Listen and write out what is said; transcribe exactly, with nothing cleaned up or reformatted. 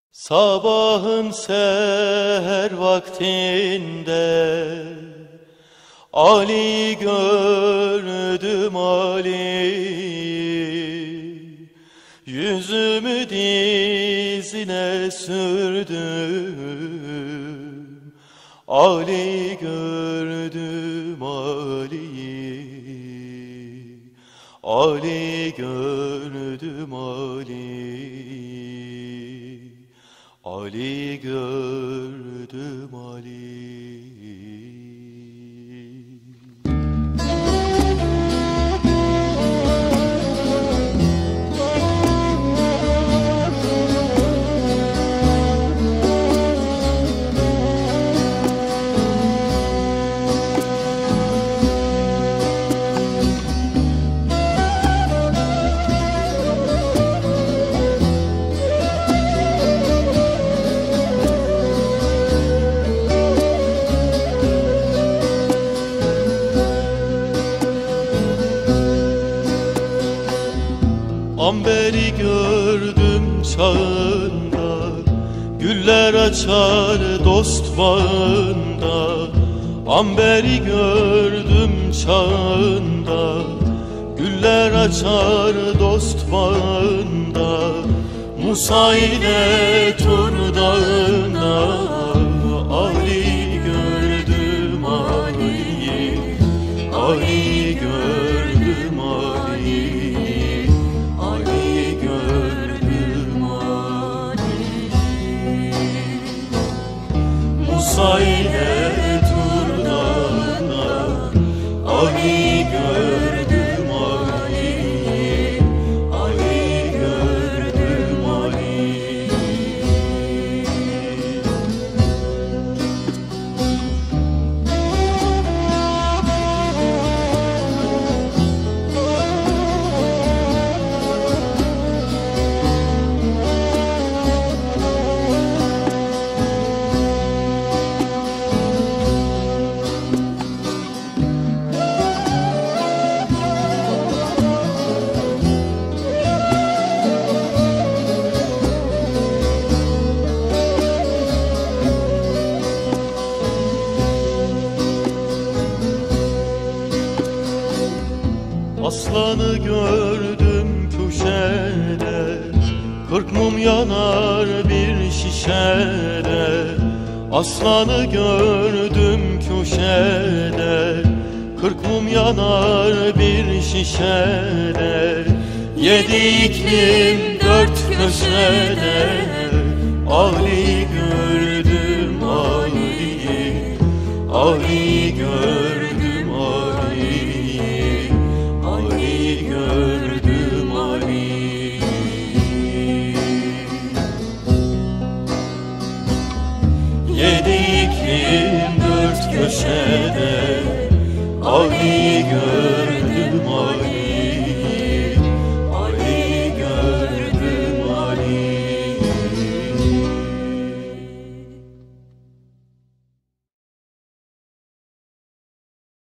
Sabahın seher vaktinde Ali gördüm Ali, yüzümü dizine sürdüm. Ali gördüm Ali'yi, Ali gördüm Ali'yi, Ali gördüm Ali. Amberi gördüm çağında, güller açar dost bağında. Amberi gördüm çağında, güller açar dost bağında. Musa ile Tur dağında Ali gördüm Ali'yi, Ali gördüm Ali'yi, Ali gördüm Ali'yi. Musa ile Tur dağında Ali gördüm Ali'yi, Ali gördüm Ali'yi. Aslanı gördüm köşede, kırk mum yanar bir şişede. Aslanı gördüm köşede, kırk mum yanar bir şişede. Yedi iklim dört köşede Ali gördüm Ali'yi, Ali gördüm Ali'yi, Ali gördüm Ali'yi. Yedi iklim dört köşede Ali gördüm Ali.